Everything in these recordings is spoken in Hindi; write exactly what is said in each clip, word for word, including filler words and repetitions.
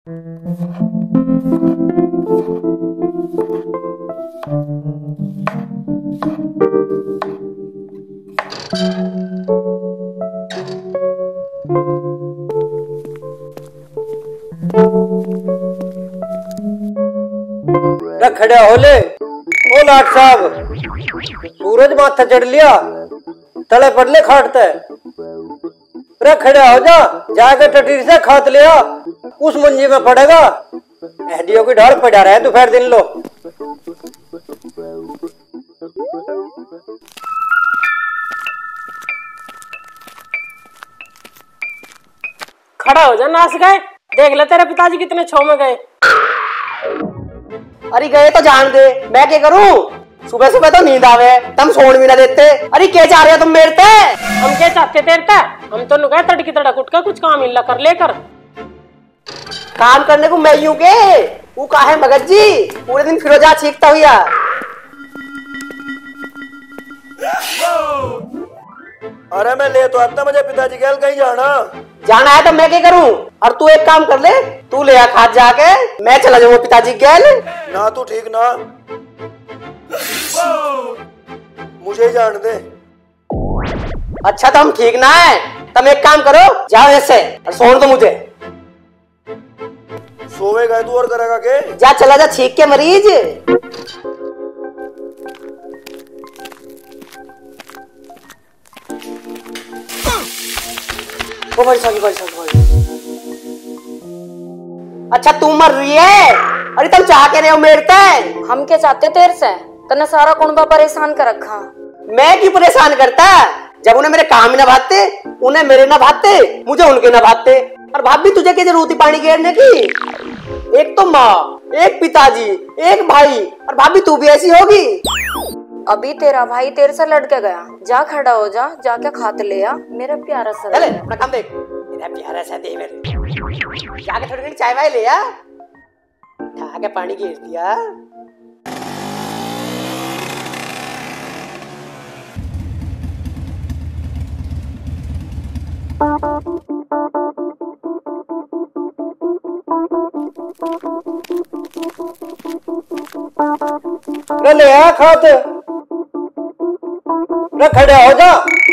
खड़ा होले ओ लाट साहब, सूरज माथा चढ़ लिया, तले पड़ले खाटते। रे खड़ा हो जा, जाके टटीर से खात लिया, उस मंजी में पड़ेगा। हड्डियों की ढाल पड़ा रहा है दोपहर दिन लो। खड़ा हो जा, नाच गए। देख ले तेरे पिताजी कितने छो में गए। अरे गए तो जान दे, मैं क्या करूं? सुबह सुबह तो नींद आवे, तुम सोने भी ना देते। अरे क्या चाह रहे हो तुम मेरे से? हम क्या चाहते तेरे से? हम तो नुका तड़की तड़क उठ कर कुछ काम मिला कर लेकर। काम करने को मैं यूं के वो कहा है मगज जी, पूरे दिन फिरोजा चीखता हुआ। अरे मैं ले तो आता, मुझे पिताजी कह कहीं जाना जाना है तो मैं क्या करूं? और तू एक काम कर ले, तू ले आ खाद जाके, मैं चला जाऊंगा पिताजी गैल। ना तू ठीक ना, मुझे जान दे। अच्छा तो हम ठीक ना है, तुम एक काम करो, जाओ ऐसे और सोन दो मुझे। सोवेगा तू और करेगा के? जा चला जा छींक के मरीज। ओ भाई साहब, भाई साहब, भाई। अच्छा तू मर रही है? अरे तुम चाह के रहे हो मेरे से? हम क्या चाहते तेरे से? तने सारा कुनबा परेशान कर रखा। मैं क्यों परेशान करता? जब उन्हें मेरे काम न भाते, उन्हें मेरे न भाते, मुझे उनके न भाते। और भाभी तुझे क्या जरूरत थी पानी घेरने की? एक तो माँ, एक पिताजी, एक भाई, और भाभी तू भी ऐसी होगी? अभी तेरा भाई तेरे से लड़के गया, जा खड़ा हो जा, जाके खाते ले आ मेरा प्यारा सा। चले अपना काम देख, मेरा प्यारा सा दे मेरे। जाके थोड़ी घड़ी चाय वाय ले आ, उठा के पानी घेर दिया। ले आ खात, रे खड़ा हो जा।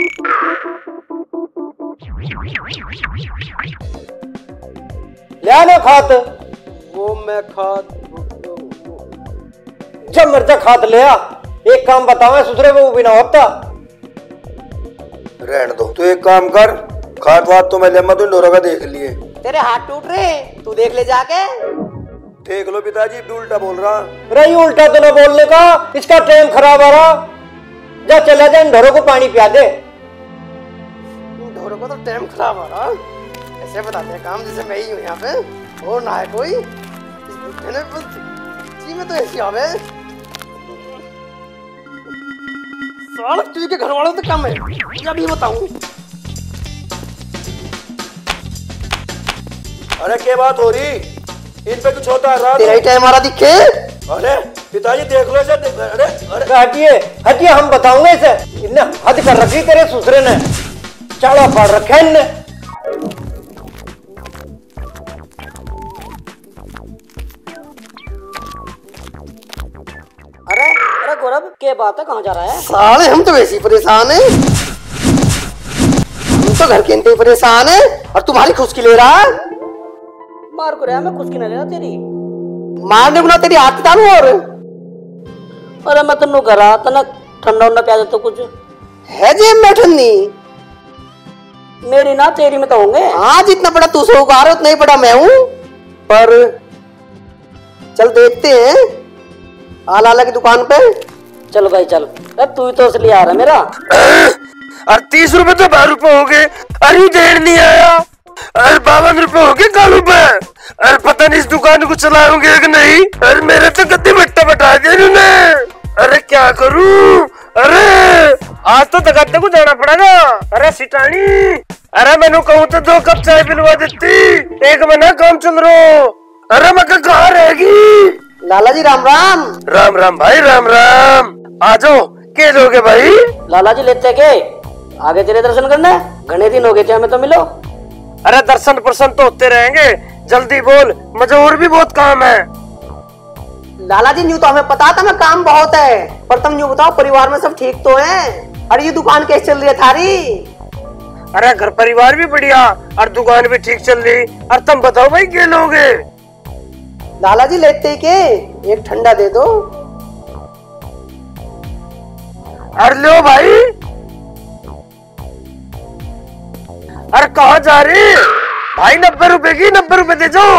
ले आना खात। वो मैं खात जब मर्जा खात ले आ। एक काम बताओ, सुधरे वो भी ना होता। रहने दो, तू एक काम कर, खात वात तो मैं ले मत डोरा का देख लिए। तेरे हाथ टूट रहे, तू देख ले जाके। देख लो पिताजी, भी उल्टा बोल रहा। रही उल्टा तो ना बोलने का, इसका टाइम खराब आ रहा। जा चला जा, इन ढोरों को पानी पिया दे। इन ढोरों को तो टाइम खराब आ रहा। ऐसे बताते हैं काम जैसे मैं ही हूँ यहाँ पे, और ना है कोई। इस बुढ़े ने जी में तो ऐसी आवे। साल तुझे घर वालों से कम है, या भी बताऊँ। अरे क्या बात हो रही? इन पे कुछ होता है रात? तेरा ही टाइम हमारा दिखे। अरे पिताजी देख लो इसे। अरे अरे हटिए हटिए, हम बताऊंगे इसे। इनने हद कर रखी तेरे ससुरे ने, चाड़ा फाड़ रखा इनने। अरे अरे गौरव, क्या बात है, कहाँ जा रहा है? साले हम तो वैसे ही परेशान हैं। हम तो घर के इनके परेशान हैं, और तुम्हारी खुशकी ले रहा है। मार को रहा, मैं खुशकी ना ले रहा तेरी। मारने को ना तेरी हाथ डालू। और अरे मैं तेनों करा तना ठंडा उन्ना प्याज तो कुछ है जेब में ठंडी। मेरी ना तेरी में तो होंगे। हाँ, जितना बड़ा तू साहूकार उतना ही बड़ा मैं हूँ। पर चल देखते हैं आला आला की दुकान पे। चलो भाई चल। अरे तू ही तो इसलिए आ रहा मेरा। और तीस रुपए तो बारह रुपए हो गए। अरे देर नहीं आया। अरे बावन रुपए हो गए कालू पे। अरे पता नहीं इस दुकान को चलाऊंगे कि नहीं। अरे मेरे तो गद्दी बट्टा बटा दिया इन्होंने। अरे क्या करूं? अरे आज तो दगाते को जाना पड़ेगा। अरे सिटानी, अरे मैंने कहूँ तो दो कप चाय पिलवा देती। एक महीना काम चल रहा। अरे मैं कहाँ रहेगी? लाला जी राम राम। राम राम भाई, राम राम। आ जाओ, के लोगे भाई? लाला जी लेते के आगे तेरे दर्शन करना। घने दिन हो गए थे हमें तो मिलो। अरे दर्शन प्रसन्न तो होते रहेंगे, जल्दी बोल, मुझे और भी बहुत काम है। लाला जी न्यू तो हमें पता था मैं काम बहुत है, पर तुम न्यू बताओ परिवार में सब ठीक तो है? अरे ये दुकान कैसे चल रही है थारी? अरे घर परिवार भी बढ़िया और दुकान भी ठीक चल रही। और तुम बताओ भाई क्या लोगे? लाला जी लेते ही के एक ठंडा दे दो। अरे लो भाई। अरे कहाँ जा रही भाई? नब्बे रुपए की, नब्बे रुपए दे दो।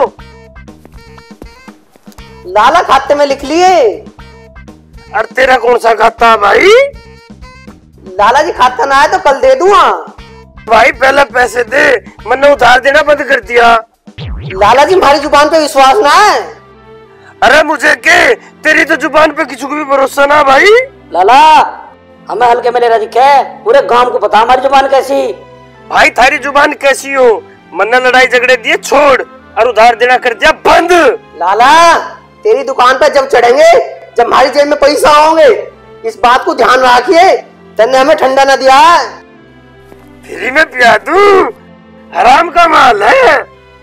लाला खाते में लिख लिए। अरे तेरा कौन सा खाता भाई? लाला जी खाता ना है तो कल दे दूंगा। भाई पहले पैसे दे, मैंने उधार देना बंद कर दिया। लाला जी हमारी जुबान पे विश्वास ना है। अरे मुझे के तेरी तो जुबान पे किसी को भी भरोसा ना भाई। लाला हमें हल्के में ले रहा दिखे, पूरे गांव को पता हमारी जुबान कैसी। भाई थारी जुबान कैसी हो? मैंने लड़ाई झगड़े दिए छोड़ और उधार देना कर दिया बंद। लाला तेरी दुकान पे जब चढ़ेंगे, जब हमारी जेब में पैसा होंगे, इस बात को ध्यान रखिए। तन्ने हमें ठंडा न दिया है। फ्री में पिया दूं? हराम का माल है।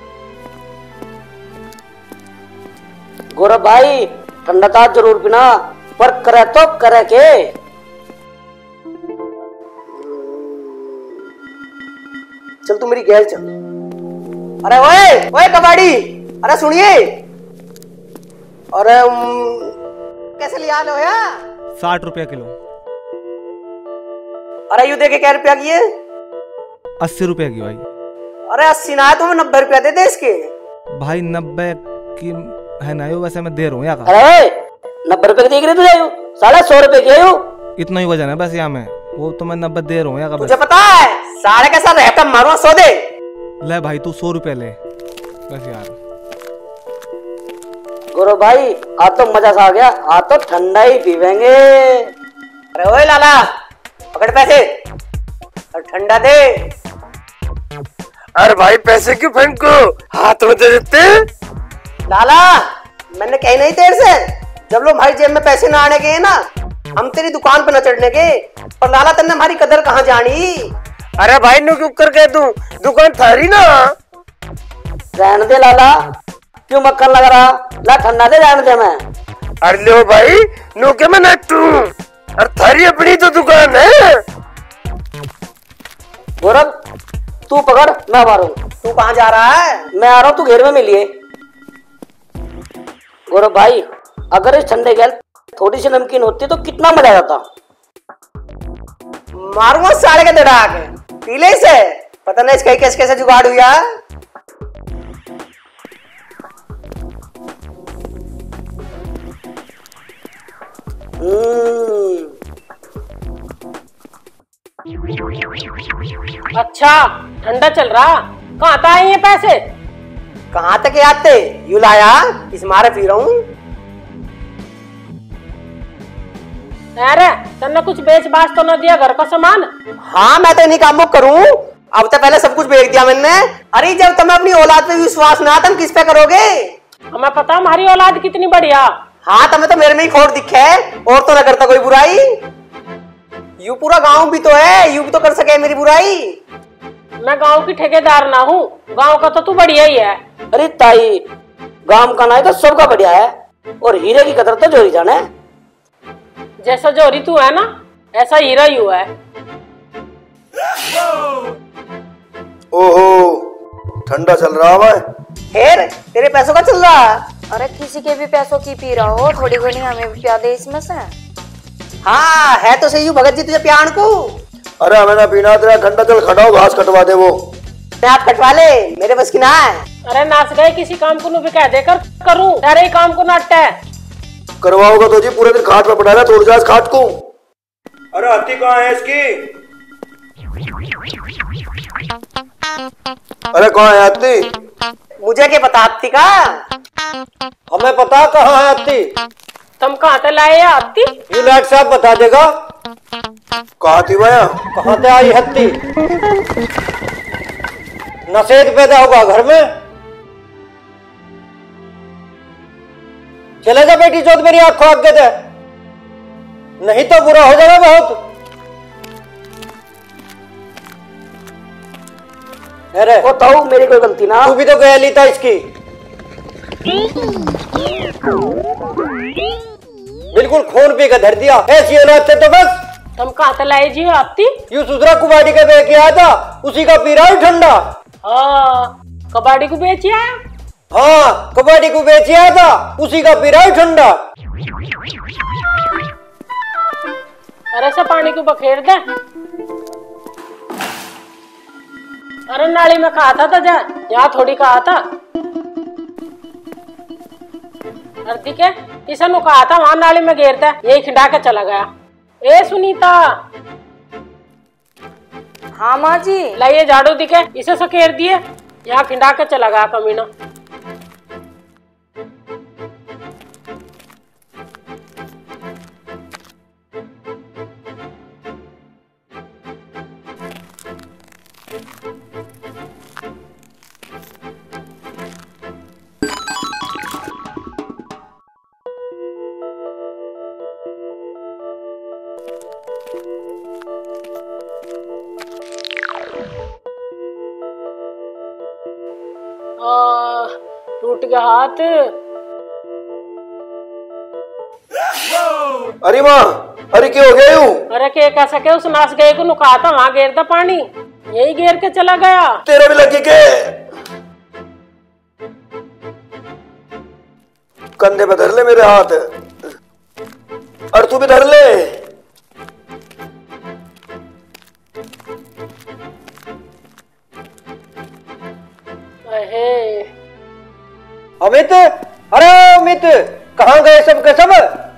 गौरव भाई ठंडा तो जरूर पीना, पर करे तो करे के। चल तू मेरी गैल चल। अरे ओए ओए कबाड़ी, अरे सुनिए। अरे कैसे लिया लो यार? साठ रुपया किलो। अरे यू देखे क्या रुपया की है? अस्सी रुपया की भाई। अरे अस्सी ना है तो मैं नब्बे रुपया दे दे इसके। भाई नब्बे की है ना, यो वैसे मैं दे रहा हूँ यार। अरे नब्बे रुपए की देख रहे तुझे? साढ़े सौ रुपए की है। इतना ही वजन है बस यहाँ में, वो तो मैं नब्बे दे रहा हूँ यार। तुझे पता है साढ़े के साथ रहता मारूंगा सौ दे। ले भाई तू सौ रुपया ले बस यार। गौरव भाई आज तो मजा सा आ गया, आज तो ठंडा ही पीवेंगे। अरे ओए लाला पकड़ पैसे और ठंडा दे। अरे भाई पैसे क्यों फेंको, हाथ में दे देते। लाला मैंने कही नहीं तेरे से, जब लोग हमारी जेब में पैसे ना आने के ना, हम तेरी दुकान पे न चढ़ने के। और लाला तेने हमारी कदर कहाँ जानी? अरे भाई नु क्यों कर कह दूं, दुकान थारी ना। रहने दे लाला, क्यों मक्खन लग रहा? ला ठंडा दे, रहने दे मैं। अरे लो भाई नु के मैं नट्टू, और थारी अपनी तो दुकान है। गौरव तू पकड़ मैं मारू। तू कहाँ जा रहा है? मैं आ रहा हूँ, तू घेर में मिलिए। गौरव भाई अगर इस ठंडे गैल थोड़ी सी नमकीन होती तो कितना मजा आ जाता। मारूंगा साढ़े के दड़ा के पीले से, पता नहीं इसका कैसे कैसे जुगाड़ हुआ। अच्छा ठंडा चल रहा, कहाँ था ये पैसे? कहाँ तक आते यू लाया, इस मारे पी रहा हूँ। अरे तन्ने कुछ बेच बाच तो न दिया घर का सामान? हाँ मैं तो इन्हीं कामों करूँ, अब तो पहले सब कुछ बेच दिया मैंने। अरे जब तुम्हें अपनी औलाद पे विश्वास ना तुम किस पे करोगे? हमें पता हमारी औलाद कितनी बढ़िया। हाँ तुम्हें तो मेरे में ही खोट दिखे, और तो ना करता कोई बुराई। यू पूरा गांव भी तो है, यू भी तो कर सके मेरी बुराई। मैं गांव की ठेकेदार ना हूँ, गांव का तो तू बढ़िया ही है। अरे ताई गांव का ना है तो सबका बढ़िया है, और हीरे की कदर तो जोरी जाने। जैसा जोरी तू है ना, ऐसा हीरा ही हुआ है। ओहो ठंडा चल रहा है। फिर तेरे पैसों का चल रहा? अरे किसी के भी पैसों की पी रहा हो, थोड़ी घनी हमें भी प्या दे इसमें से। हाँ है तो सही भगत जी तुझे प्यान को। अरे हमें ना पीना तेरा ठंडा, चल खड़ा हो घास कटवा दे। वो आप कटवा ले, मेरे बस की ना है। अरे नाच गए किसी काम को भी कह देकर करूं, तेरे ही काम को नाटक है। करवाओगा तो जी पूरे दिन खाट में पड़ा रहा, तोड़ जा खाट को। अरे हाथी कहाँ है इसकी? अरे कहाँ है हाथी? मुझे क्या पता हाथी का? हमें पता कहाँ है हाथी। तुम कहाँ से लाए हाथी? ये लाइट साहब बता देगा। कहाँ थी भैया? कहाँ से आई हत्ती? नशेद पैदा होगा घर में। चले जा बेटी चौथ मेरी आंखों आगे दे, नहीं तो बुरा हो जाएगा बहुत। अरे वो तो मेरी कोई गलती ना। तू भी तो गया ली था इसकी। बिल्कुल खून पी के धर दिया। ऐसी औलाद से तो बस। तुम कहाँ से लाए जी आपती? यू सुधरा कुबाड़ी का बेच के आया था, उसी का पी रहा हूँ ठंडा। हाँ कबाड़ी को बेची आया? हाँ कबाड़ी को बेच आया था, उसी का पी रहा हूँ ठंडा। अरे से पानी को बखेर दे। अरे नाली में कहा था जा, यहाँ थोड़ी कहा था। अरे ठीक है, इसे नु कहा था वहां नाली में घेरता है, यही खिंडा के चला गया। ए सुनीता। हाँ माँ जी। लाइए झाड़ू दिखे, इसे सकेर दिए, यहाँ खिंडा के चला गया कमीना। टूट गया हाथ। अरे माँ, अरे क्यों हो गया यूं? अरे के कह सके उस नास गए को नुका था वहां घेर था पानी, यही घेर के चला गया। तेरा भी लगी के? कंधे पे धर ले मेरे हाथ, और तू भी धर ले। अमित, अरे अमित, कहाँ गए सब के सब?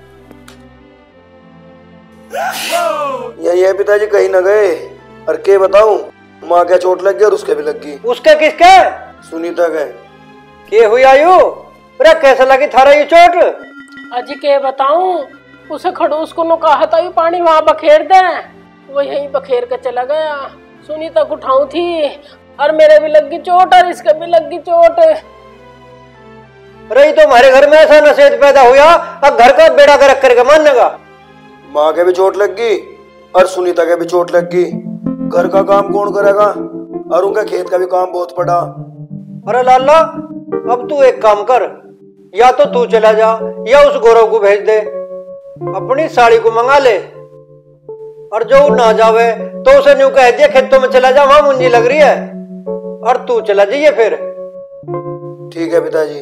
यही है पिताजी, कहीं न गए। और के बताऊं, माँ क्या चोट लग गई और उसके भी लग गई। उसके किसके? सुनीता के। के हुई आयु? अरे कैसे लगी थारा ये चोट? अजी के बताऊं, उसे खड़ूस को नु कहा था ये पानी वहां बखेर दे, वो यहीं बखेर के चला गया। सुनीता को उठाऊ थी, और मेरे भी लग गई चोट और इसके भी लग गई चोट। रही तो हमारे घर में ऐसा नशेद पैदा हुआ, अब घर का बेड़ा कर करके मानने का। माँ के भी चोट लग गई और सुनीता के भी चोट लग गई। घर का काम कौन करेगा, और उनका खेत का भी काम बहुत पड़ा। अरे लाला, अब तू एक काम कर, या तो तू चला जा या उस गौरव को भेज दे, अपनी साड़ी को मंगा ले, और जो ना जावे तो उसे न्यू कह दिया खेतों में चला जा, वहां मुंजी लग रही है, और तू चला जाइए फिर। ठीक है पिताजी।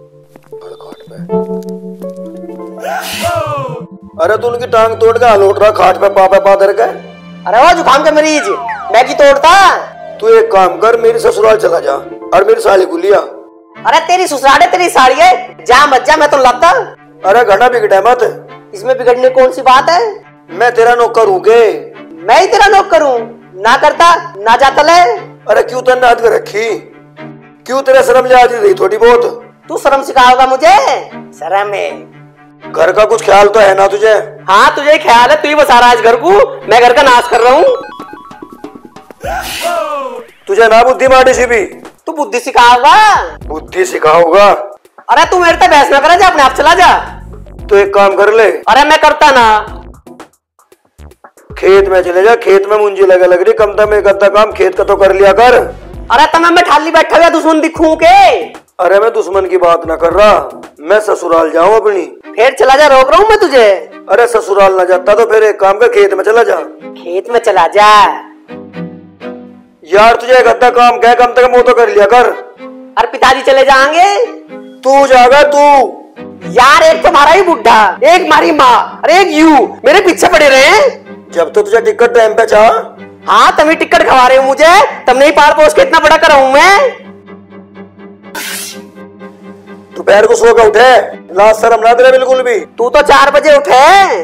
अरे तू उनकी टांग तोड़ के हलोट रहा खाट पे पा पे पा धर के। अरे वो जुकाम का मरीज, मैं की तोड़ता। तू एक काम कर, मेरी ससुराल चला जा और मेरी साली को लिया। अरे तेरी ससुराल है, तेरी साड़ी है, जा मत जा, मैं तो लाता। अरे घना बिगड़ा मत। इसमें बिगड़ने कौन सी बात है? मैं तेरा नौकर हूँ के? मैं ही तेरा नौकर हूँ, ना करता ना जाता ले। अरे क्यों तन्ने हाथ में रखी, क्यों तेरा शर्म ले आती रही थोड़ी बहुत? तू शर्म सिखाओगा मुझे? शर्म है? घर का कुछ ख्याल तो है ना तुझे? हाँ तुझे ख्याल है, तू ही बसा रहा है इस घर को, मैं घर का नाश कर रहा हूँ। तुझे ना बुद्धि माटी सी भी? तू बुद्धि सिखाओगा? बुद्धि सिखाऊंगा। अरे तू मेरे से बहस ना करे, जा अपने आप चला जा। तो एक काम कर ले। अरे मैं करता ना। खेत में चले जा, खेत में मुंजी लगे लग रही, कम में करता काम खेत का तो कर लिया कर। अरे तब मैं ठाली बैठा हुआ दुश्मन दिखूं के? अरे मैं दुश्मन की बात ना कर रहा, मैं ससुराल जाऊं अपनी। फिर चला जा, रोक रहा हूँ मैं तुझे। अरे ससुराल ना जाता तो फिर एक काम कर, खेत में चला जा। खेत में चला जा यार, तुझे एक अद्धा काम क्या, कम तक वो तो कर लिया कर। अरे पिताजी चले जाएंगे। तू जाएगा तू? यार एक तो हमारा ही बुढ़ा, एक मारी माँ, अरे एक यू मेरे पीछे पड़े रहे। जब तो तुझे टिकट टाइम पे चाह। हाँ तुम ही टिकट खवा रहे हो मुझे, तुमने ही पाल पोस के इतना बड़ा करा हूं मैं। दोपहर को सो के उठे, लाज शर्म ना तेरे बिल्कुल भी। तू तो चार बजे उठे।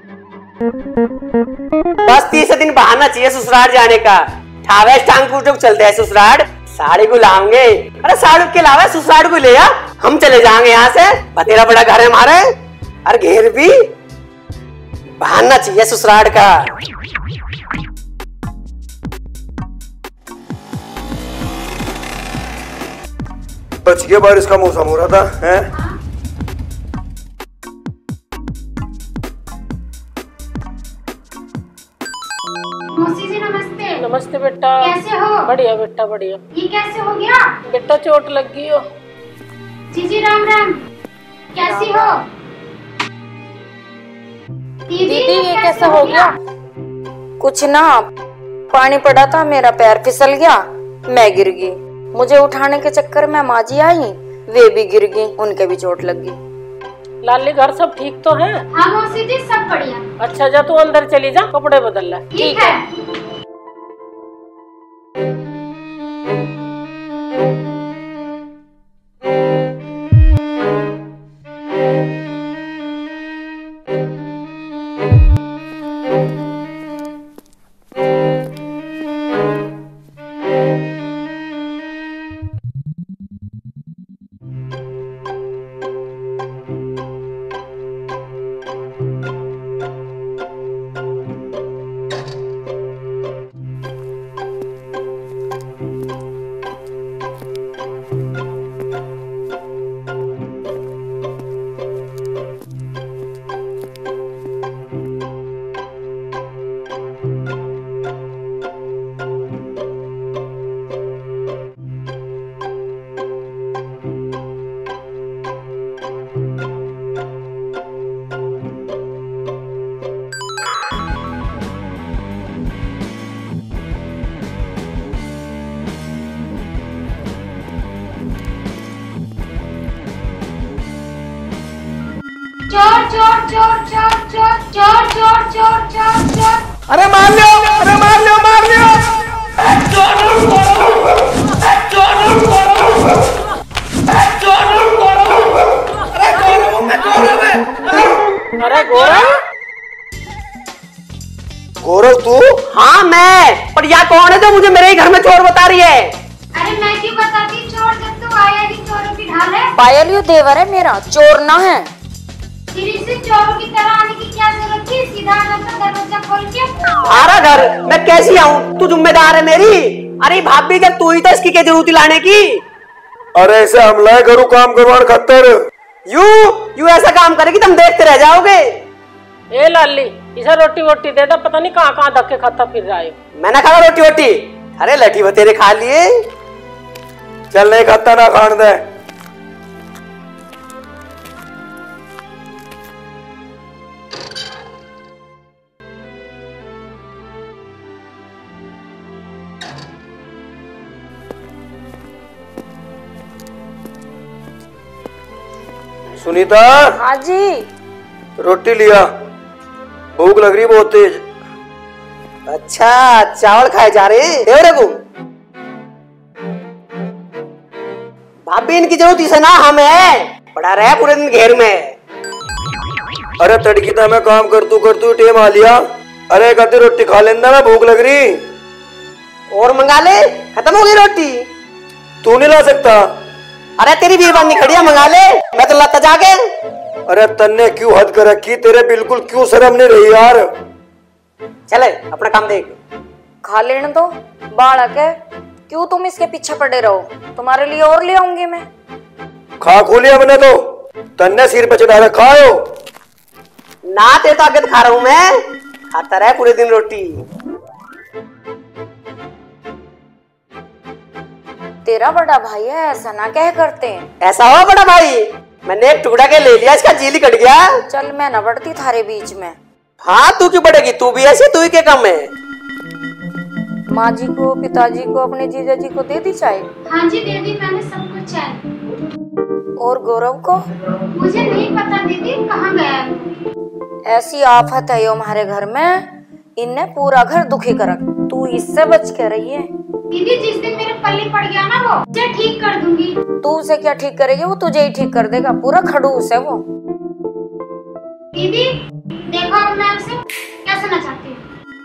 बस तीसरे दिन बहाना चाहिए ससुराल जाने का, ठावे टांग टूट चलते हैं ससुराल। साड़ी को लाएंगे, अरे साड़ी के अलावा ससुराल को ले आ, हम चले जाएंगे यहाँ से, बतेरा बड़ा घर है हमारे। अरे घेर भी बहाना चाहिए ससुराल का। बच गया, बारिश का मौसम हो रहा था हैं? नमस्ते। नमस्ते बेटा। कैसे हो? बढ़िया बेटा बढ़िया। ये कैसे हो गया? बेटा चोट लग गई हो। जीजी राम राम, कैसी हो? दीदी ये कैसे हो गया? कुछ ना, पानी पड़ा था, मेरा पैर फिसल गया, मैं गिर गई। मुझे उठाने के चक्कर में माँ जी आई, वे भी गिर गई, उनके भी चोट लग गई। लाली घर सब ठीक तो है? हाँ मौसी जी सब बढ़िया। अच्छा जा तू अंदर चली जा, कपड़े बदल ले। ठीक है। चोर चोर चोर चोर चोर चोर चोर चोर चोर चोर। अरे मार लो, अरे मार लो, मार लो। अरे गौरव, गौरव तू? हाँ मैं, पर यह कौन है जो मुझे मेरे ही घर में चोर बता रही है? अरे मैं क्यों बताती चोर, जब तू आया ही चोरों की ढाल है। पायल यू देवर है मेरा, चोर ना है। फिर इसे चोरों की तरह आने की क्या जरूरत थी? सीधा आना था दरवाजा खोल के। हमारा घर, मैं कैसी आऊँ? तू जिम्मेदार है मेरी। अरे भाभी जब तू ही तो इसकी क्या जरूरत लाने की? अरे ऐसे हमला है, घरों काम करवाने खतर। यू यू ऐसा काम करेगी तुम देखते रह जाओगे। ए लाली इसे रोटी वोटी दे दो, पता नहीं कहाँ कहाँ धक्के खाता फिर रहा है। मैं ना खा रोटी वोटी, अरे लठी बतेरे खा लिए। चल नहीं खाता ना खान दे। सुनीता। हाँ जी। रोटी लिया, भूख लग रही बहुत तेज। अच्छा चावल खाए जा रहे हैं देवरे को? भाभी इनकी जरूरत इसे ना हमें, पड़ा रहे पूरे दिन घेर में। अरे तड़की था मैं काम करतू करतू टेम आ लिया। अरे कहते रोटी खा लेना, मैं भूख लग रही। और मंगा ले, खत्म हो गई रोटी। तू नहीं ला सकता? अरे तेरी बीरबानी खड़ी है, मंगा ले, मैं तो लाता जाके। अरे तन्ने क्यों हद कर रखी, तेरे बिल्कुल क्यों शर्म नहीं रही यार। चले अपना काम देख। खा लेने दो, बालक है, क्यों तुम इसके पीछे पड़े रहो? तुम्हारे लिए और ले आऊंगी मैं। खा खो लिया मैंने तो, तन्ने सिर पे चढ़ा रखा हो। ना ते तो आगे खा रहा हूं मैं, खाता रहे पूरे दिन रोटी। तेरा बड़ा भाई है, ऐसा ना कह करते हैं। ऐसा हो बड़ा भाई, मैंने एक टुकड़ा के ले लिया, इसका जीली कट गया। चल मैं न बढ़ती थारे बीच में। हाँ तू क्यों बढ़ेगी, तू भी ऐसी, तू ही के कम है। माँ जी को, पिताजी को, अपने जीजा जी को दे दी चाय? हाँ जी दे दी मैंने सब कुछ चाय। और गौरव को? मुझे नहीं पता दीदी, कहाँ गया? ऐसी आफत है यो हमारे घर में, इनने पूरा घर दुखी कर रखा। तू इससे बच के रही है। दीदी जिस दिन मेरे पल्ले पड़ गया ना, वो उसे ठीक कर दूंगी। तू उसे क्या ठीक करेगी, वो तुझे ही ठीक कर देगा, पूरा खड़ूस है वो। दीदी देखो अब मैं उसे कैसे नचाती हूँ।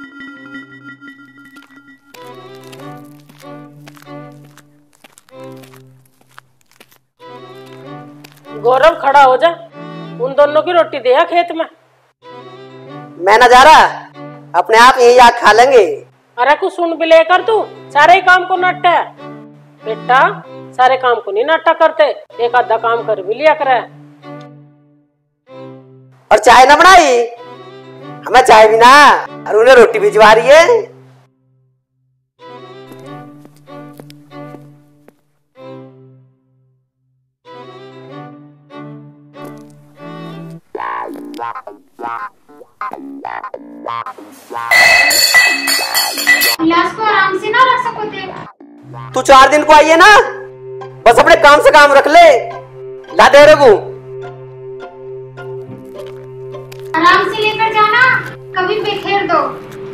गौरव खड़ा हो जा, उन दोनों की रोटी दे खेत में। मैं ना जा रहा, अपने आप यही आग खा लेंगे। अरे कुछ सुन भी लेकर तू, सारे ही काम को नाटा है बेटा, सारे काम को नहीं नाटा करते, एक आधा काम कर भी लिया करे। और चाय ना बनाई, हमें चाय भी ना, और उन्हें रोटी भिजवा रही है। गिलास को आराम से ना रख सको थे। तू चार दिन को आई है ना, बस अपने काम से काम रख ले। ला दे रघु, आराम से लेकर जाना, कभी बिखेर दो।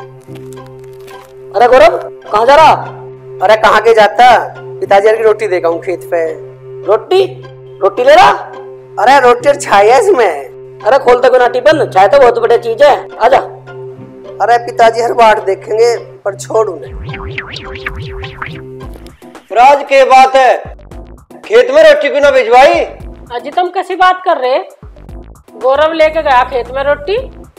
अरे गौरव कहाँ जा रहा? अरे कहाँ के जाता, पिताजी की रोटी देगा हूँ खेत पे। रोटी रोटी ले रहा? अरे रोटी और छाई है इसमें। अरे खोलते को ना टिफिन, चाय तो बहुत बड़ी चीज है, आजा। अरे पिताजी हर बार देखेंगे पर छोड़ उन्हें। राज के बात है, खेत में रोटी क्यों ना भिजवाई? अजी तुम कैसी बात कर रहे? गौरव लेके गया खेत में रोटी।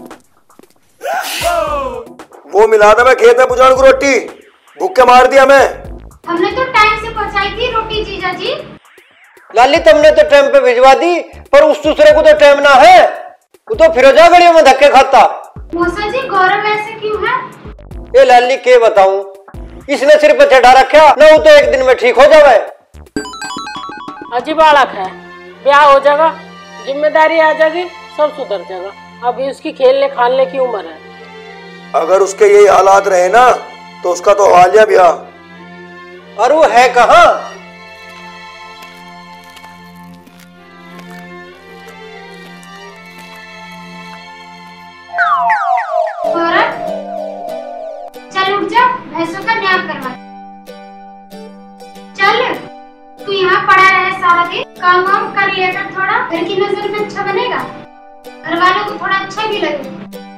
वो मिला था मैं खेत में बुझाड़ को रोटी, भूख के मार दिया मैं। हमने तो टाइम से पहुंचाई थी रोटी जीजा जी। लाली तुमने तो टाइम पे भिजवा दी, पर उस दूसरे को तो टाइम ना है, वो तो फिरोजा गलियों में धक्के खाता। मौसा जी गौरव ऐसे क्यों है? ये लाली के बताऊं, इसने सिर पे चढ़ा रखा ना, वो तो एक दिन में ठीक हो जावे। अजी बालक है, ब्याह हो जाएगा, जिम्मेदारी आ जाएगी, सब सुधर जाएगा। अभी उसकी खेलने खालने की उम्र है। अगर उसके यही हालात रहे ना तो उसका तो हालिया ब्याह। और वो है कहाँ? गौरव चल उठ जा, भैंसों का न्याय करवा। चल तू यहाँ पड़ा रहे सारा दिन, काम वाम कर लिया कर, थोड़ा घर की नजर में अच्छा बनेगा, घर वालों को थोड़ा अच्छा भी लगेगा।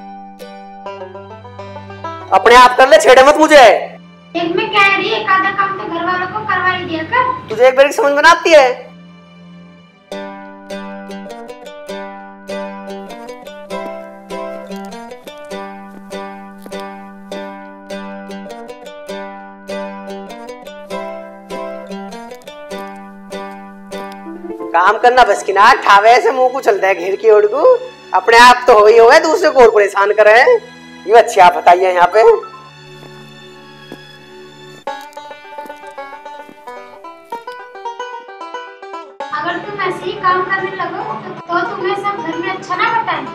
अपने आप कर ले, छेड़े मत मुझे। एक में कह रही है, एक आधा काम तो घर वालों को करवा ही दिया कर। तुझे एक बार की समझ में आती है? काम करना बस की ना, ठावे से मुंह को चलता है घेर की ओर को। अपने आप तो हो ही हो गए, दूसरे को और परेशान कर रहे हैं। ये अच्छी आप बताइए यहाँ पे। अगर तुम ऐसे ही काम करने लगो तो, तो तुम्हें सब घर में अच्छा ना बताएं।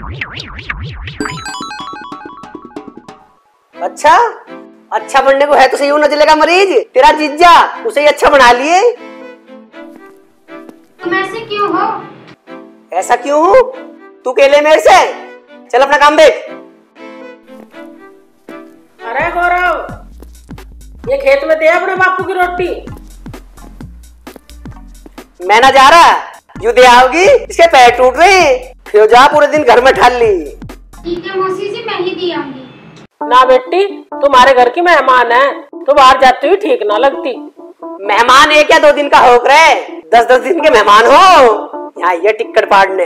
अच्छा अच्छा बनने को है तो सही हो, नजले का मरीज तेरा जीजा, उसे ही अच्छा बना लिए। तुम ऐसे क्यों हो? ऐसा क्यों हूँ? तू केले मेरे से, चल अपना काम देख। अरे गौरव, ये खेत में दे अपने बापू की रोटी। मैं ना जा रहा, यू दे आओगी, इसके पैर टूट रहे हैं, फिर जा पूरे दिन घर में ढाल ली। ठीक है मौसी जी, मैं ही दी आऊंगी। ना बेटी, तुम्हारे घर की मेहमान है, तो बाहर जाती हुई ठीक ना लगती। मेहमान एक या दो दिन का होकर है, दस दस दिन के मेहमान हो यहाँ ये टिक्कट फाड़ने।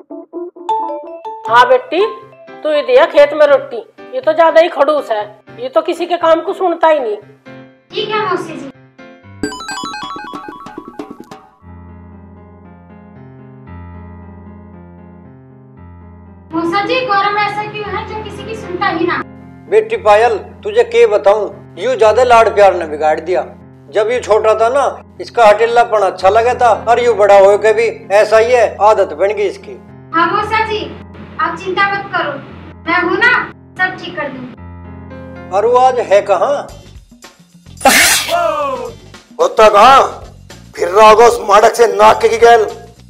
हाँ बेटी, तू ये दिया खेत में रोटी, ये तो ज्यादा ही खड़ूस है, ये तो किसी के काम को सुनता ही नहीं। ठीक है मौसी जी। मौसा जी गौरव ऐसा क्यों है जो किसी की सुनता ही ना? बेटी पायल तुझे के बताऊं, यूं ज्यादा लाड प्यार ने बिगाड़ दिया। जब ये छोटा था ना, इसका हटिल्लापन अच्छा लगा था, और यूं बड़ा हो के भी ऐसा ही है, आदत बन गई इसकी। हाँ मौसा जी, आप चिंता मत करो, मैं हूँ ना, सब ठीक कर दूंगी। और वो आज है कहाँ? होता कहाँ? फिर रहा होगा उस माड़क से नाक के की गैल।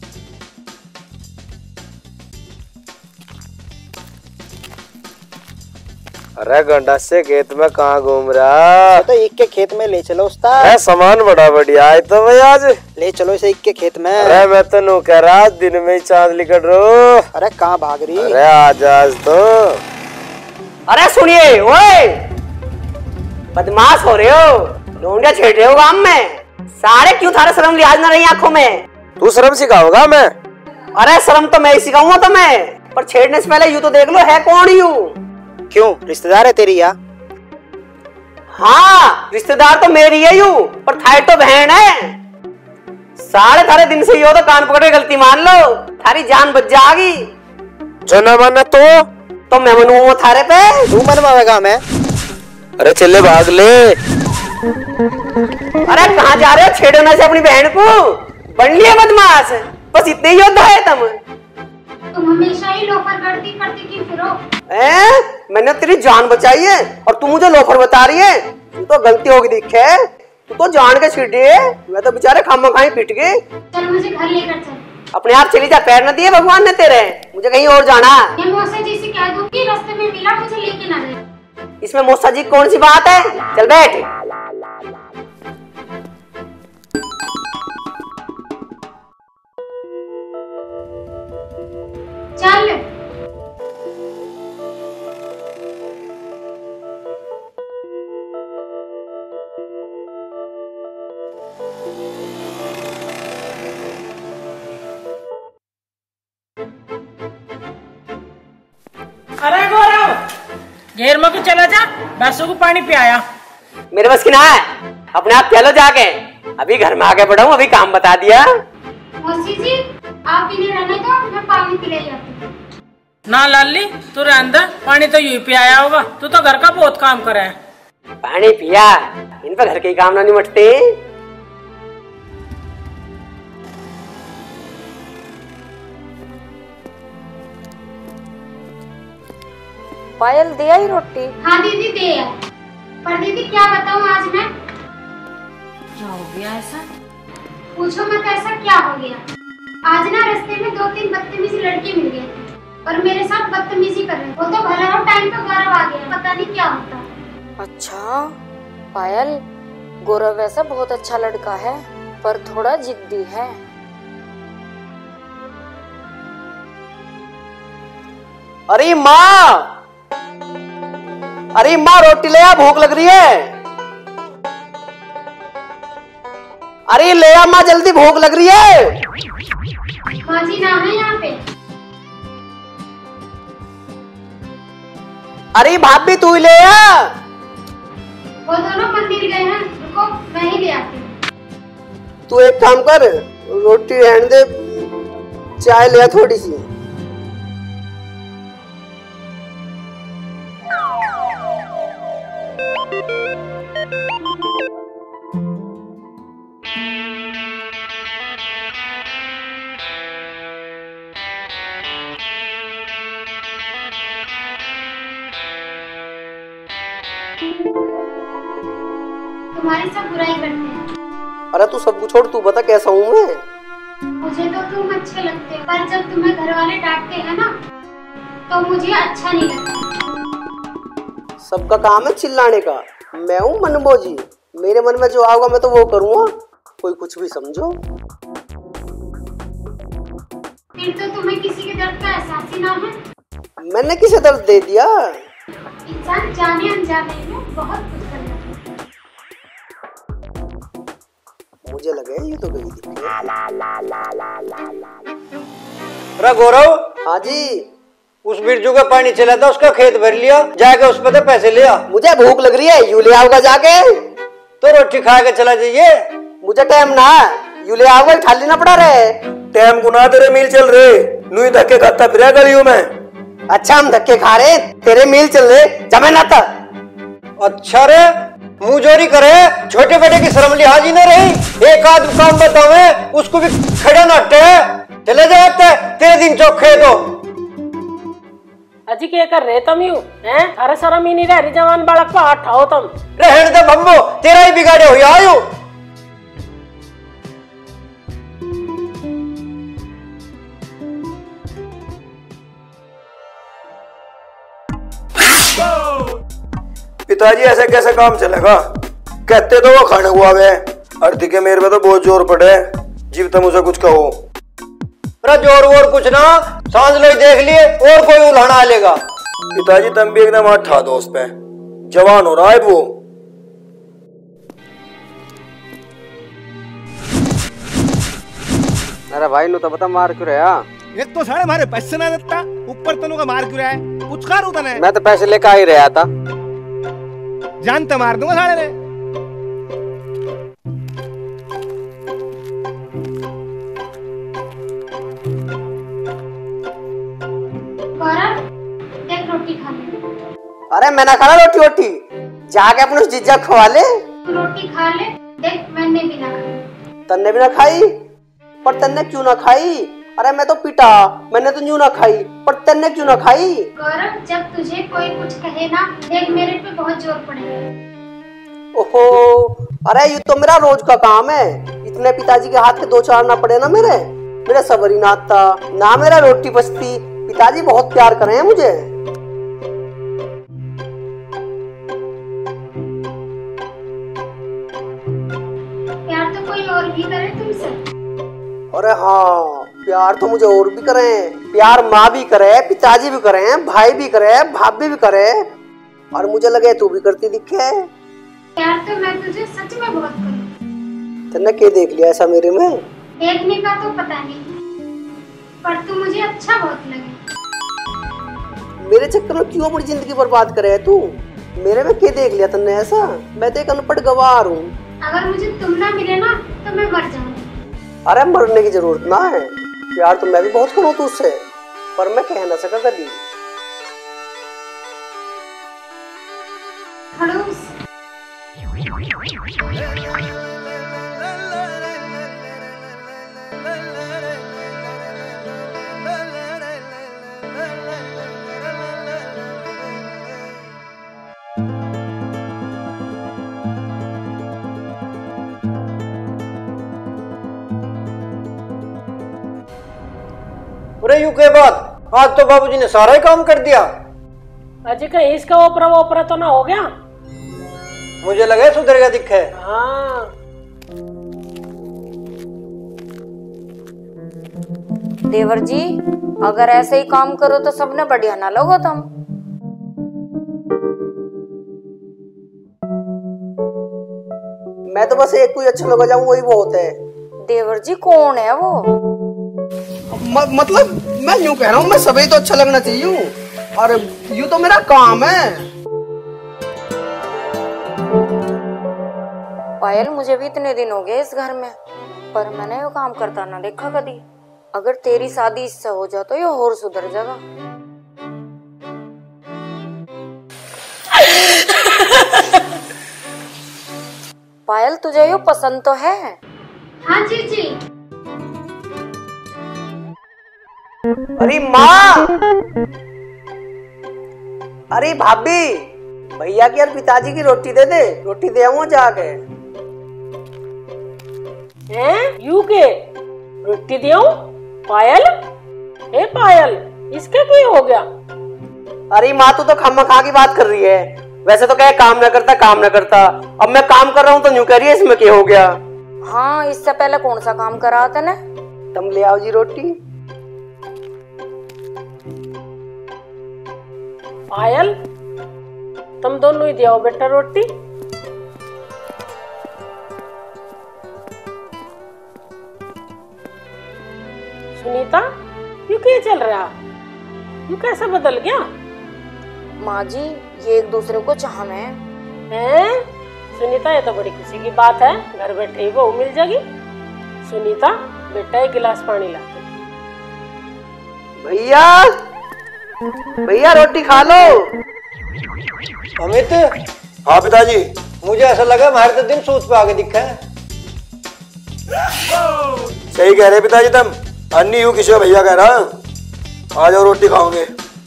अरे गंडा से खेत में कहाँ घूम रहा? तो एक के खेत में ले चलो उस्ताद। है सामान बड़ा बढ़िया है तो भाई, आज ले चलो इसे एक के खेत में। अरे मैं तो नू कह रहा दिन में ही चांद लिकट रो। अरे कहाँ भाग रही? अरे आज आज तो। अरे सुनिए, ओए बदमाश हो रहे हो, लोंडिया छेड़ रहे हो गांव में, सारे क्यों थारे शर्म लिहाज ना रही आंखों में? तू शर्म सिखाओगा मैं? अरे शर्म तो मैं ही सिखाऊंगा तुम्हें, पर छेड़ने से पहले यूं तो देख लो है कौन यूं। क्यों, रिश्तेदार है तेरी या? हाँ रिश्तेदार तो मेरी है यूं, पर थारी तो बहन है। साढ़े थारे दिन से ही हो तो कान पकड़ के गलती मान लो, थारी जान बच जाएगी। जो न माने तो तो मैं मनवाऊंगा थारे पे। तू मनवाएगा मैं? अरे चले भाग ले। अरे कहाँ जा रहे हो छेड़ने से अपनी बहन को? बन लिया बदमाश, बस इतने योद्धा है तुम। तुम हमेशा ही लोफर करती करती की फिरो। हैं? मैंने तेरी जान बचाई है और तू मुझे लोफर बता रही है। तू तो गलती होगी दिखे, तू तो जान के छीटी है। मैं तो बेचारे खामा खाई पिट गए। चल मुझे घर लेकर चल। अपने आप चली जा, पैर न दिए भगवान ने तेरे, मुझे कहीं और जाना। मैं मौसा जी से कह दूं कि रास्ते में मिला मुझे लेके ना जाए। इसमें मौसा जी कौन सी बात है, चल बैठ। चल अरे गौरव, घेर में भी चला जा, भैंसों को पानी पियाया। मेरे बस की ना है, अपने आप चलो जाके। अभी घर में आके बढ़ाऊं, अभी काम बता दिया। मौसी जी आप इन्हें रहने दो, मैं पानी पिला जाती हूँ। ना लाली तू रहने दे, पानी तो यूं पियाया होगा, तू तो घर का बहुत काम करे है। पानी पिया, इन पर घर के काम ना निमटते। पायल दिया ही रोटी। हाँ दीदी दे यार। पर दीदी क्या बताऊँ आज मैं। क्या हो गया ऐसा? पूछो मत ऐसा क्या हो गया। आज ना रास्ते में दो तीन बदतमीज लड़के मिल गए थे और मेरे साथ बदतमीजी कर रहे। वो तो भला वो टाइम पे गौरव आ गया, पता नहीं क्या होता। अच्छा पायल, गौरव वैसा बहुत अच्छा लड़का है पर थोड़ा जिद्दी है। अरे माँ, अरे माँ रोटी ले आ, भूख लग रही है। अरे ले आ माँ, जल्दी भूख लग रही है। माँ जी ना है यहाँ पे। अरे भाभी तू ही ले आ। वो दोनों मंदिर गए हैं, रुको मैं ही ले आती हूँ। तू एक काम कर, रोटी रहने दे, चाय ले आ थोड़ी सी। तुम्हारी सब बुराई करते हैं। अरे तू सब कुछ छोड़, तू बता कैसा हूँ मैं। मुझे तो तुम अच्छे लगते हो, पर जब तुम्हें घर वाले डांटते हैं ना तो मुझे अच्छा नहीं लगता। सबका काम है चिल्लाने का। मैं हूँ मनमोजी, मेरे मन में जो आएगा मैं तो वो करूँगा, कोई कुछ भी समझो। फिर तो तुम्हें किसी के दर्द का एहसास ही ना है। मैंने किसे दर्द दे दिया। इंसान जाने अनजाने में बहुत कुछ कर लेता है। मुझे लगे ये तो गई दिखे। अरे गौरव। हाँ जी। उस बिरजू का पानी चला था, उसका खेत भर लिया, जाके उस पर पैसे लिया। मुझे भूख लग रही है, यू ले आओगा जाके। तो रोटी खा के चला जाइए। मुझे टाइम ना, यू ले आओगा, थाली ना पड़ा रहे। टाइम को ना तेरे मील चल रहे, नू धक्के खाता फिर गलियों में। अच्छा हम धक्के खा रहे, तेरे मील चल रहे, जमे ना था। अच्छा रे, मुंह जोरी करे, छोटे बेटे की शर्म लिहाज ही न रही। एक आध काम बतावे, उसको भी खड़ा नाटे। चले जाते तेरे दिन चौखे तो। अजी क्या कर रहे तुम यू हैं? अरे शर्म ही नहीं रह रही, जवान बालक पर हाथ उठाओ तुम। रहने दे भम्बो, तेरा ही बिगाड़े हुई आयु। पिताजी ऐसे कैसे काम चलेगा? कहते तो वो खाने हुआ वे, अर्धी के मेरे पे तो बहुत जोर पड़े, जीव तुम उसे कुछ कहो। अरे जोर वोर कुछ ना, सांझ लो देख लिए और कोई उल्हाना लेगा। पिताजी तुम भी एकदम हाथ ठा दो उस पे, जवान हो रहा है वो। अरे भाई नु तो बता मार क्यों रहा? एक तो साढ़े मारे पैसे ना देता, ऊपर तनु का मार क्यों रहा है? कुछ कर उतने। मैं तो पैसे लेकर ही रहा था। जान तो मार दूंगा साढ़े ने। गौरव देख रोटी खा ले। अरे मैं ना खाना रोटी वोटी, जाके अपने उस जीजा खवा ले। तू रोटी खा ले, देख मैंने भी ना खाई। तन्ने भी ना खाई, पर तन्ने क्यों ना खाई? अरे मैं तो पिटा, मैंने तो यूं ना खाई, पर तेने क्यों ना खाई? गौरव, जब तुझे कोई कुछ कहे ना, देख मेरे पे बहुत जोर पड़ेगा। ओहो, अरे ये तो मेरा रोज का काम है। इतने पिताजी के हाथ के दो चार ना पड़े ना मेरे मेरा सबर ही ना आता, ना मेरा रोटी बचती। पिताजी बहुत प्यार करे हैं मुझे। प्यार तो कोई और भी करे तुमसे। अरे हाँ, प्यार तो मुझे और भी करे। प्यार माँ भी करे, पिताजी भी करे, भाई भी करे, भाभी भी करे, और मुझे लगे तू भी करती दिखे। प्यार तो मैं तुझे सच में बहुत करूँ। तेने क्या देख लिया ऐसा मेरे में? देखने का तो पता नहीं, पर तू मुझे अच्छा बहुत लगे। मेरे चक्कर में क्यों अपनी जिंदगी बर्बाद करे है तू? मेरे में क्या देख लिया तुमने ऐसा? मैं तो एक अनपढ़ गवार हूँ। अगर मुझे तुम ना मिले ना तो मैं मर जाऊंगी। अरे मरने की जरूरत ना है, प्यार तो मैं भी बहुत करूँ तुझसे, पर मैं कह ना सका कभी। खड़ूस। अरे यूं के बाद आज तो बाबूजी ने सारा ही काम कर दिया। अजी कहीं इसका ओपरा ओपरा तो ना हो गया? मुझे लगा सुधर गया दिखे। हाँ। देवर जी, अगर ऐसे ही काम करो तो सबने बढ़िया ना लगो तुम। मैं तो बस एक कोई अच्छा लगा जाऊं वही बहुत है। देवर जी कौन है वो? म, मतलब मैं यूं कह रहा हूँ, मैं सभी तो अच्छा लगना चाहिए, और यूं तो मेरा काम है। पायल, मुझे भी इतने दिन हो गए इस घर में, पर मैंने वो काम करता ना देखा कभी। अगर तेरी शादी इससे हो जाए तो ये और सुधर जाएगा। पायल, तुझे ये पसंद तो है? हाँ जी जी। अरे माँ, अरे भाभी, भैया की और पिताजी की रोटी दे दे, रोटी दे आऊंगा जाके। हैं? यू के रोटी दियो? पायल, ए पायल, इसके क्या हो गया? अरे माँ, तू तो खामा खा की बात कर रही है। वैसे तो कहे काम न करता काम न करता, अब मैं काम कर रहा हूँ तो यूं कह रही है इसमें क्या हो गया? हाँ, इससे पहले कौन सा काम करा था ने? तुम ले आओ जी रोटी। पायल, तुम दोनों ही दियो बेटा रोटी। सुनीता, यू क्या चल रहा? यू कैसे बदल गया? माँ जी, ये एक दूसरे को चाह में हैं? सुनीता, ये तो बड़ी खुशी की बात है, घर बैठे ही बहू मिल जाएगी। सुनीता बेटा, एक गिलास पानी ला दे। भैया, भैया रोटी खा लो। अमित। हाँ पिताजी। मुझे ऐसा लगा हमारे तो दिन सूत पे आगे दिखा है। सही कह रहे पिताजी तुम, अन्नी हूँ किसी भैया कह रहा। आ जाओ रोटी खाओगे।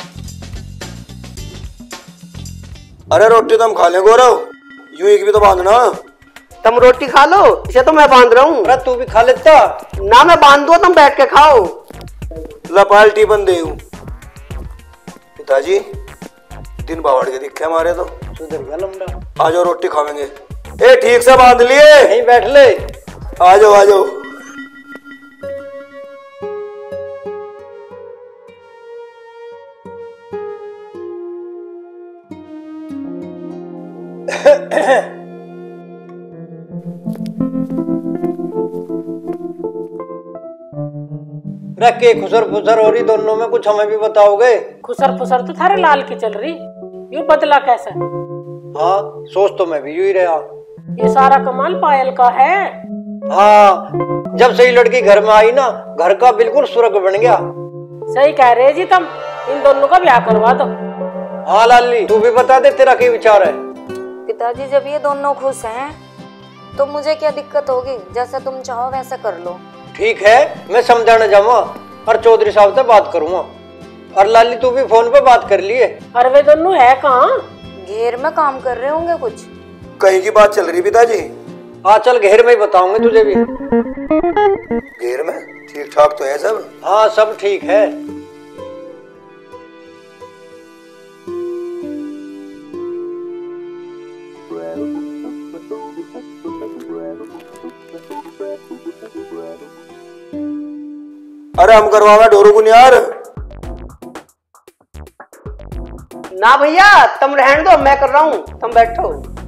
अरे रोटी तुम खा ले गौरव, यूं एक भी तो बांधना। तुम रोटी खा लो, इसे तो मैं बांध रहा हूँ। अरे तू भी खा लेता ना, मैं बांध दूँ, तुम बैठ के खाओ। लपाल्टी बन दे पिताजी, दिन बावड़ के दिखे हमारे तो। सुधर गया लंबा। आ जाओ रोटी खाएंगे। ए ठीक से बांध लिए? यहीं बैठ ले। आ जाओ आ जाओ। रख के खुसर फुसर हो रही दोनों में, कुछ हमें भी बताओगे? खुसर फुसर तो थारे लाल की चल रही, यू बदला कैसा? हाँ, सोच तो मैं भी यूं ही रहा। ये सारा कमाल पायल का है। हाँ, जब से ये लड़की घर में आई ना, घर का बिल्कुल स्वर्ग बन गया। सही कह रहे जी तुम, इन दोनों का ब्याह करवा दो। हाँ लाली, तू भी बता दे तेरा क्या विचार है? पिताजी, जब ये दोनों खुश हैं तो मुझे क्या दिक्कत होगी? जैसा तुम चाहो वैसा कर लो। ठीक है, मैं समझाना जाऊंगा, और चौधरी साहब से बात करूंगा। और लाली तू भी फोन पे बात कर लिए। अरे वे दोनों है कहाँ? घेर में काम कर रहे होंगे कुछ। कहीं की बात चल रही पिताजी? हाँ चल घेर में ही बताऊंगे तुझे भी। घेर में ठीक ठाक तो है सब? हाँ सब ठीक है। अरे हम करवावा ढोरू को यार। ना भैया तुम रहने दो, मैं कर रहा हूँ, तुम बैठो।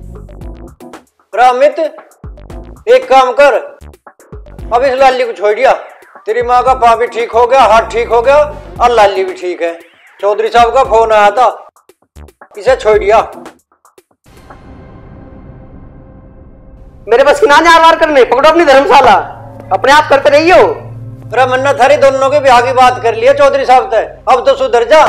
अमित एक काम कर, अब इस लाली को छोड़ दिया। तेरी माँ का पाँव भी ठीक हो गया, हाथ ठीक हो गया और लाली भी ठीक है। चौधरी साहब का फोन आया था, इसे छोड़ दिया। मेरे बस की ना जार वार करने, पकड़ो अपनी धर्मशाला, अपने आप करते रहियो। अरे मन्ना थारी दोनों के ब्याह की बात कर लिया चौधरी साहब से, अब तो सुधर जा।